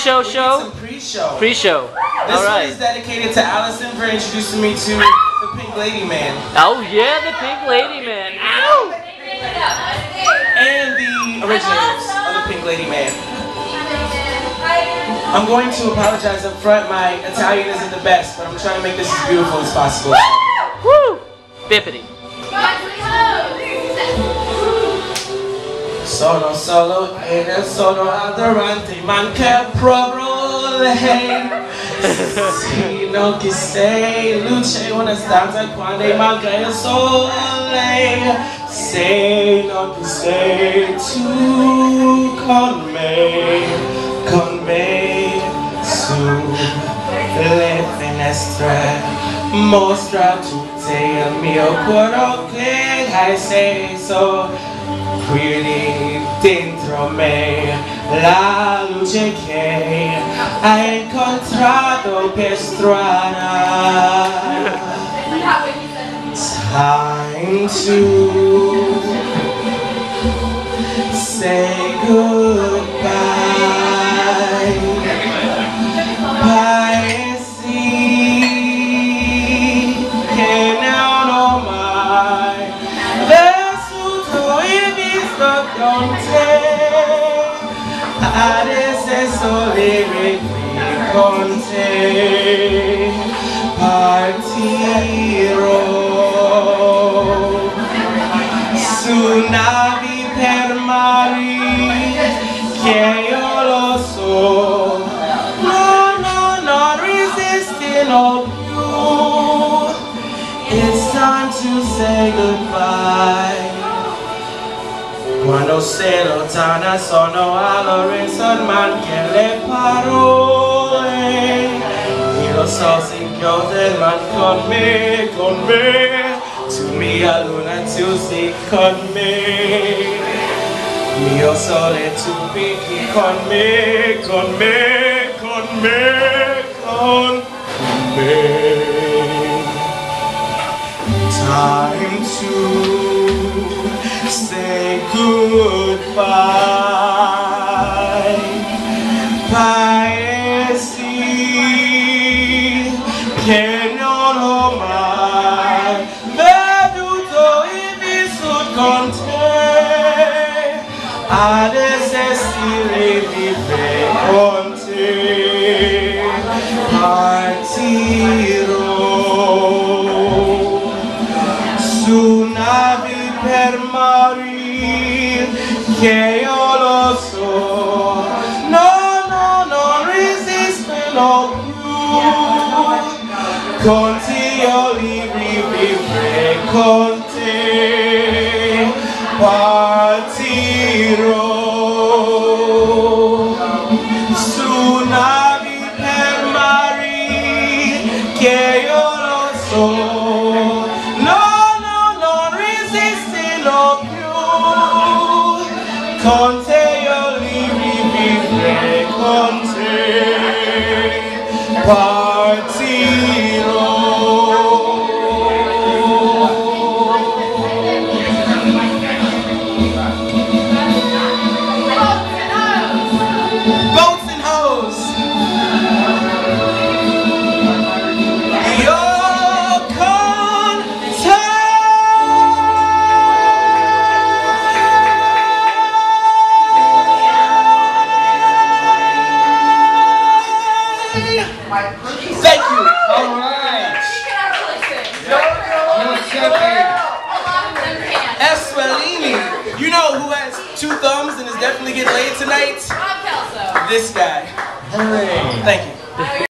pre-show show? Some pre-show. Pre-show. This All right. one is dedicated to Allison for introducing me to the Pink Lady Man. Oh yeah, the Pink Lady Man. Ow! And the originators of the Pink Lady Man. I'm going to apologize up front. My Italian isn't the best, but I'm trying to make this as beautiful as possible. Woo! Bippity. Sono solo e sono adorante, manca proprio lei. Sino che sei luce una stanza quando manca il sole. Se non che sei tu con me sulle finestre, mostra tutte il mio cuore che hai steso qui dentro me, la luce che hai incontrato per strada. Time to say goodbye. Paesi che non ho mai vissuto e visto con te. Adesso vivi qui con te. Partirò su navi per mari che io lo so, non resistono più. It's time to say goodbye. Quando sei lontana sono a Lorenzo, manche le parole. Io lo so, si chiude, ma con me. Tu mia luna, tu sei con me. Mio sole, tu picchi con me. Time to say goodbye. Paesi che non ho mai veduto e vissuto con te. Adesso rivive con te. Partirò su navi per morir che io lo so, non resistono più. Con te io li rivivrei, con te partirò su navi per morir che io lo so. Con te io li rivivrei, con te partirò. Boats and hoes. Thank you. All right. Eswellini. You know who has 2 thumbs and is definitely getting laid tonight? This guy. Hooray. Thank you.